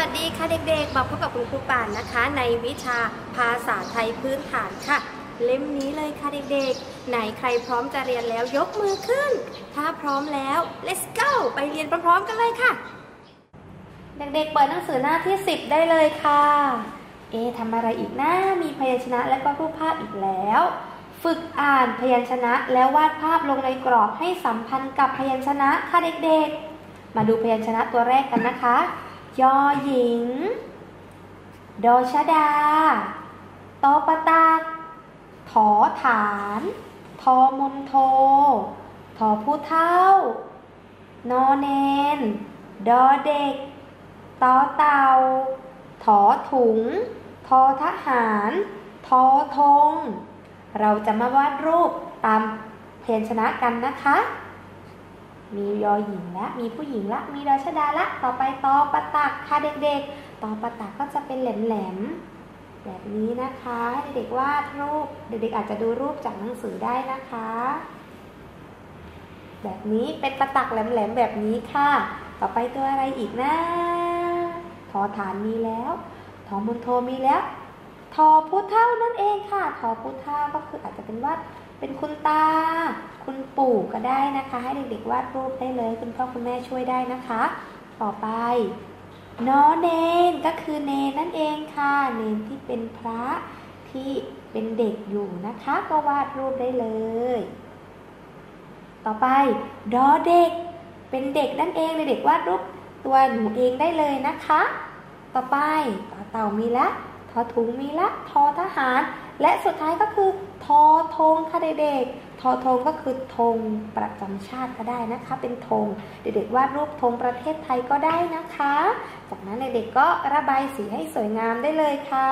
วัสดีค่ะเด็กๆมาพบกับคุณครูป่านนะคะในวิชาภาษาไทยพื้นฐานค่ะเล่มนี้เลยค่ะเด็กๆไหนใครพร้อมจะเรียนแล้วยกมือขึ้นถ้าพร้อมแล้ว let's go ไปเรียนพร้อมๆกันเลยค่ะเด็กๆเปิดหนังสือหน้าที่10ได้เลยค่ะทำอะไรอีกนะมีพยัญชนะและก็รูปภาพอีกแล้วฝึกอ่านพยัญชนะแล้ววาดภาพลงในกรอบให้สัมพันธ์กับพยัญชนะค่ะเด็กๆมาดูพยัญชนะตัวแรกกันนะคะยอหญิงดอชดาตอปะตากถอฐานทอมนโททอผู้เฒ่านอเนนดอเด็กตอเต่าถอถุงทอทหารทอธงเราจะมาวาดรูปตามพยัญชนะกันนะคะมียอหญิงละมีผู้หญิงละมีดอชดาละต่อไปตอปะตักค่ะเด็กๆตอปะตักก็จะเป็นแหลมๆแบบนี้นะคะให้เด็กๆวาดรูปเด็กๆอาจจะดูรูปจากหนังสือได้นะคะแบบนี้เป็นปะตักแหลมๆแบบนี้ค่ะต่อไปตัวอะไรอีกนะทอฐานมีแล้วทอมณโฑมีแล้วทอผู้เฒ่านั่นเองค่ะทอผู้เฒ่าก็คืออาจจะเป็นวาดเป็นคุณตาคุณปู่ก็ได้นะคะให้เด็กๆวาดรูปได้เลยคุณพ่อคุณแม่ช่วยได้นะคะต่อไปนอเนนก็คือเนนนั่นเองค่ะเนนที่เป็นพระที่เป็นเด็กอยู่นะคะก็วาดรูปได้เลยต่อไปดอเด็กเป็นเด็กนั่นเองเด็กๆวาดรูปตัวหนูเองได้เลยนะคะต่อไปต่อเต่ามีละทอถุงมีละทอทหารและสุดท้ายก็คือทอธงค่ะเด็กๆทอธงก็คือธงประจำชาติก็ได้นะคะเป็นธงเด็กๆวาดรูปธงประเทศไทยก็ได้นะคะจากนั้นเด็กๆก็ระบายสีให้สวยงามได้เลยค่ะ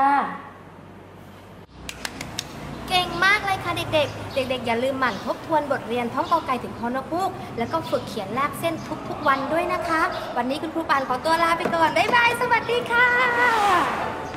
เก่งมากเลยค่ะเด็กๆเด็กๆอย่าลืมหมั่นทบทวนบทเรียนท่องกอไก่ถึงฮอนกฮูกแล้วก็ฝึกเขียนลากเส้นทุกๆวันด้วยนะคะวันนี้คุณครูปานขอตัวลาไปก่อนบ๊ายบายสวัสดีค่ะ